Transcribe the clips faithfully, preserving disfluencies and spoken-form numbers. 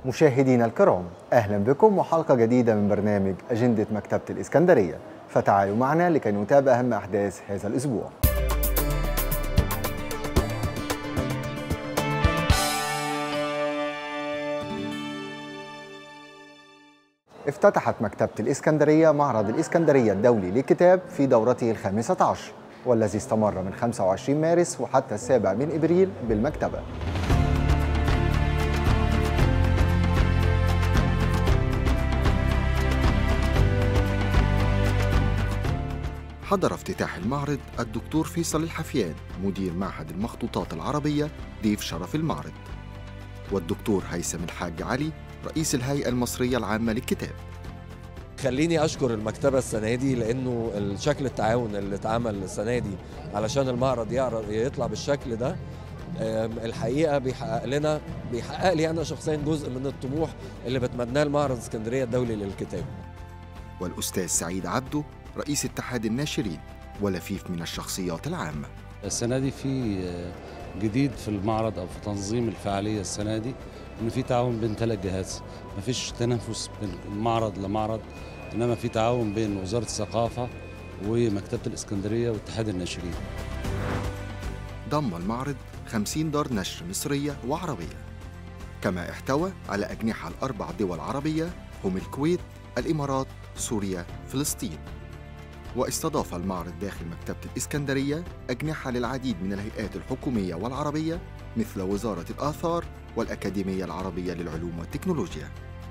مشاهدينا الكرام، أهلا بكم وحلقة جديدة من برنامج أجندة مكتبة الإسكندرية. فتعالوا معنا لكي نتابع أهم أحداث هذا الأسبوع. افتتحت مكتبة الإسكندرية معرض الإسكندرية الدولي للكتاب في دورته الخامسة عشر، والذي استمر من خمسة وعشرين مارس وحتى السابع من إبريل بالمكتبة. حضر افتتاح المعرض الدكتور فيصل الحفيان مدير معهد المخطوطات العربية ضيف شرف المعرض، والدكتور هيثم الحاج علي رئيس الهيئة المصرية العامة للكتاب. خليني أشكر المكتبة السنة دي لأنه الشكل التعاون اللي اتعمل السنة دي علشان المعرض يطلع بالشكل ده الحقيقة بيحقق لنا بيحقق لي أنا شخصيا جزء من الطموح اللي بتمناه المعرض اسكندرية الدولي للكتاب. والأستاذ سعيد عبده رئيس اتحاد الناشرين ولفيف من الشخصيات العامة. السنة دي في جديد في المعرض أو في تنظيم الفعالية السنة دي إن في تعاون بين ثلاث جهات، مفيش تنافس بين معرض لمعرض، إنما في تعاون بين وزارة الثقافة ومكتبة الإسكندرية واتحاد الناشرين. ضم المعرض خمسين دار نشر مصرية وعربية، كما احتوى على أجنحة الأربع دول عربية هم الكويت، الإمارات، سوريا، فلسطين. واستضاف المعرض داخل مكتبة الإسكندرية أجنحة للعديد من الهيئات الحكومية والعربية مثل وزارة الآثار والأكاديمية العربية للعلوم والتكنولوجيا.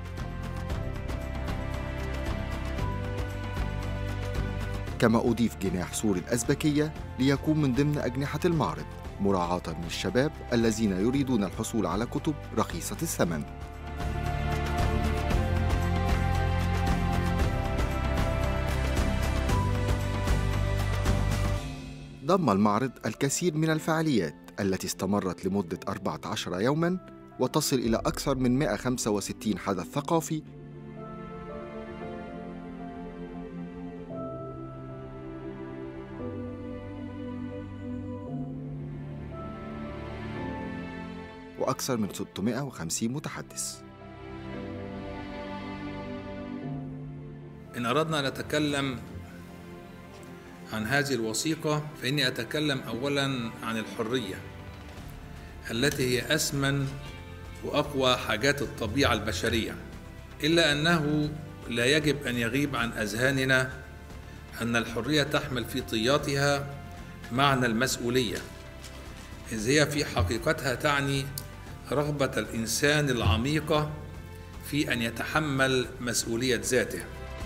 كما أضيف جناح سور الأزبكية ليكون من ضمن أجنحة المعرض مراعاة للشباب الذين يريدون الحصول على كتب رخيصة الثمن. ضم المعرض الكثير من الفعاليات التي استمرت لمدة أربعة عشر يوماً وتصل إلى أكثر من مئة وخمسة وستين حدث ثقافي وأكثر من ستمئة وخمسين متحدث. إن أردنا أن نتكلم عن هذه الوثيقة فإني أتكلم أولاً عن الحرية التي هي أثمن وأقوى حاجات الطبيعة البشرية، إلا أنه لا يجب أن يغيب عن أذهاننا أن الحرية تحمل في طياتها معنى المسؤولية، إذ هي في حقيقتها تعني رغبة الإنسان العميقة في أن يتحمل مسؤولية ذاته.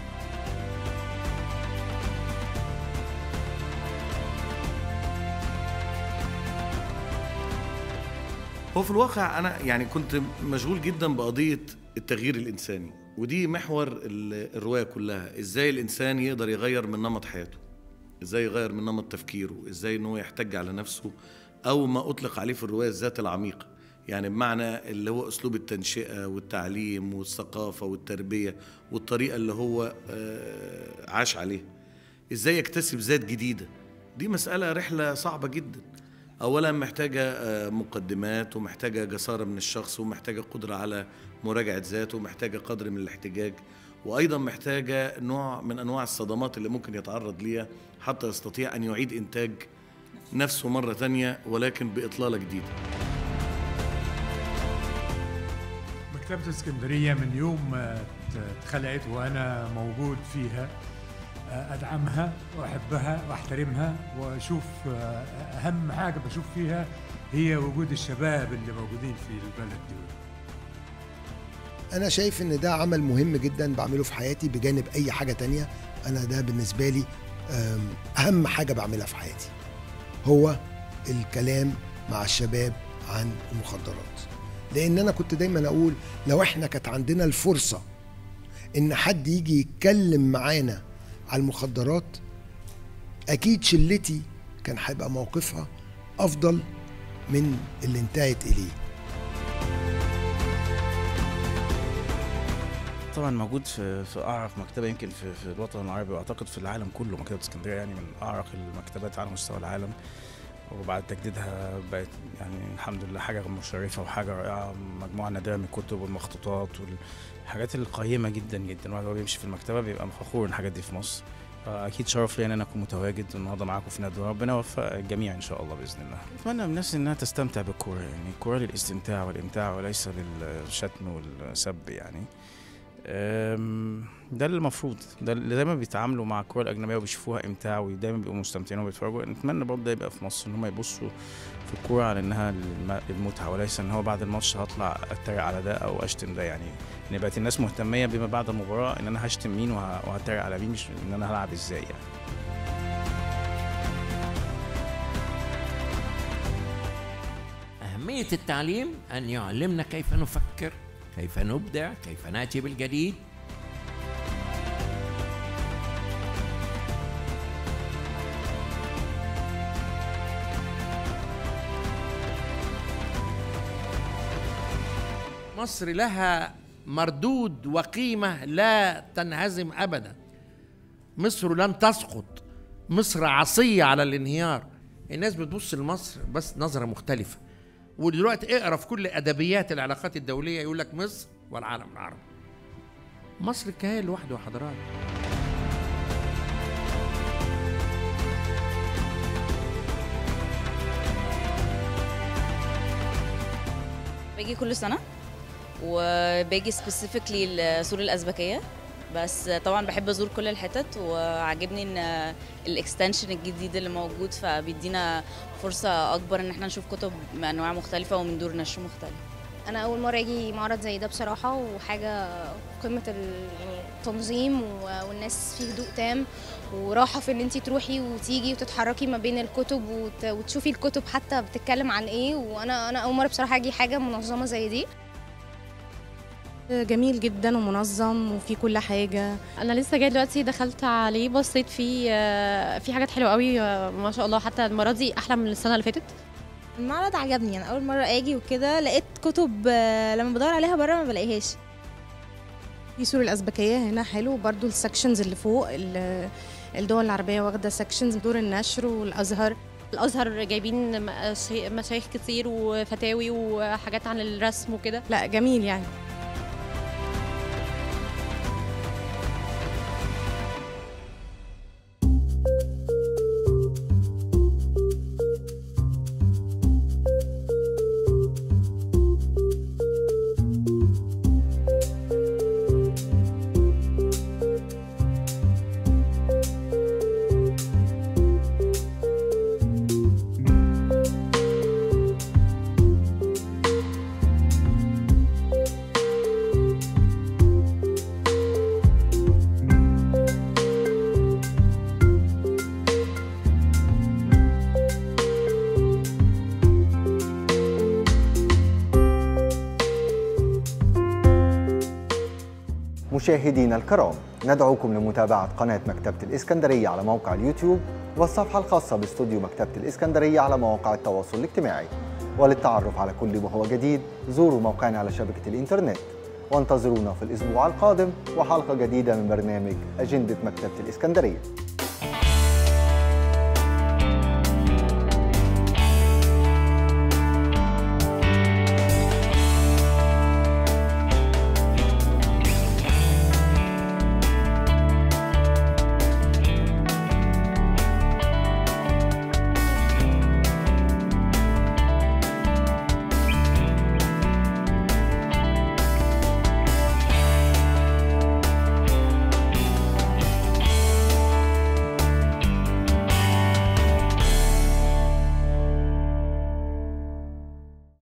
هو في الواقع أنا يعني كنت مشغول جدا بقضية التغيير الإنساني، ودي محور الرواية كلها. إزاي الإنسان يقدر يغير من نمط حياته، إزاي يغير من نمط تفكيره، إزاي إنه يحتج على نفسه، أو ما أطلق عليه في الرواية الذات العميقة، يعني بمعنى اللي هو أسلوب التنشئة والتعليم والثقافة والتربية والطريقة اللي هو عاش عليها. إزاي يكتسب ذات جديدة، دي مسألة رحلة صعبة جدا. أولا محتاجة مقدمات، ومحتاجة جسارة من الشخص، ومحتاجة قدرة على مراجعة ذاته، ومحتاجة قدر من الاحتجاج، وأيضا محتاجة نوع من أنواع الصدمات اللي ممكن يتعرض ليها حتى يستطيع أن يعيد إنتاج نفسه مرة تانية ولكن بإطلالة جديدة. مكتبة اسكندرية من يوم ما اتخلقت وأنا موجود فيها أدعمها وأحبها وأحترمها، وأشوف أهم حاجة بشوف فيها هي وجود الشباب اللي موجودين في البلد دي. أنا شايف إن ده عمل مهم جدا بعمله في حياتي بجانب أي حاجة تانية. أنا ده بالنسبة لي أهم حاجة بعملها في حياتي، هو الكلام مع الشباب عن المخدرات. لأن أنا كنت دايما أقول لو إحنا كانت عندنا الفرصة إن حد يجي يتكلم معانا على المخدرات، أكيد شلتي كان هيبقى موقفها أفضل من اللي انتهت إليه. طبعا موجود في في اعرق مكتبه يمكن في في الوطن العربي، واعتقد في العالم كله. مكتبه اسكندريه يعني من اعرق المكتبات على مستوى العالم. وبعد تجديدها بقت يعني الحمد لله حاجة مشرفة وحاجة رائعة، مجموعة نادرة من الكتب والمخطوطات والحاجات القيمة جدا جدا. الواحد وهو بيمشي في المكتبة بيبقى فخور إن الحاجات دي في مصر. فأكيد شرف لي إن أنا أكون متواجد النهارده معاكم في ندوة، ربنا يوفق الجميع إن شاء الله بإذن الله. أتمنى من الناس إنها تستمتع بالكورة، يعني الكورة للاستمتاع والإمتاع وليس للشتم والسب يعني. ده اللي المفروض، ده اللي دايما بيتعاملوا مع الكرة الأجنبية وبيشوفوها إمتاع ودايما بيبقوا مستمتعين وبيتفرجوا. نتمنى برضه ده يبقى في مصر، إن هم يبصوا في الكورة على إنها المتعة وليس إن هو بعد الماتش هطلع أتريق على ده أو أشتم ده. يعني إن بقت الناس مهتمية بما بعد المباراة إن أنا هشتم مين وهتريق على مين، مش إن أنا هلعب إزاي يعني. أهمية التعليم أن يعلمنا كيف نفكر، كيف نبدع، كيف نأتي بالجديد. مصر لها مردود وقيمة لا تنهزم أبدا. مصر لن تسقط، مصر عصية على الانهيار. الناس بتبص لمصر بس نظرة مختلفة، ودلوقتي اقرا في كل ادبيات العلاقات الدوليه يقول لك مصر والعالم العربي. مصر كيان لوحده يا حضرات. باجي كل سنه وباجي سبيسيفيكلي لسور الازبكيه، بس طبعا بحب ازور كل الحتت، وعجبني ان الاكستنشن الجديد اللي موجود فبيدينا فرصه اكبر ان احنا نشوف كتب بانواع مختلفه ومن دور نشر مختلف. انا اول مره اجي معرض زي ده بصراحه، وحاجه قمه التنظيم والناس فيه هدوء تام وراحه في ان انت تروحي وتيجي وتتحركي ما بين الكتب وتشوفي الكتب حتى بتتكلم عن ايه. وانا انا اول مره بصراحه اجي حاجه منظمه زي دي. جميل جدا ومنظم وفي كل حاجه. انا لسه جايه دلوقتي، دخلت عليه بصيت فيه في حاجات حلوه قوي ما شاء الله، حتى المره دي احلى من السنه اللي فاتت. المعرض عجبني، انا اول مره اجي وكده لقيت كتب لما بدور عليها بره ما بلاقيهاش. في سور الازبكيه هنا حلو برضو، السكشنز اللي فوق الدول العربيه واخده سكشنز، دور النشر والازهر. الازهر جايبين مشايخ كتير وفتاوي وحاجات عن الرسم وكده، لا جميل يعني. مشاهدينا الكرام، ندعوكم لمتابعة قناة مكتبة الإسكندرية على موقع اليوتيوب، والصفحة الخاصة باستوديو مكتبة الإسكندرية على مواقع التواصل الاجتماعي. وللتعرف على كل ما هو جديد زوروا موقعنا على شبكة الإنترنت، وانتظرونا في الأسبوع القادم وحلقة جديدة من برنامج أجندة مكتبة الإسكندرية.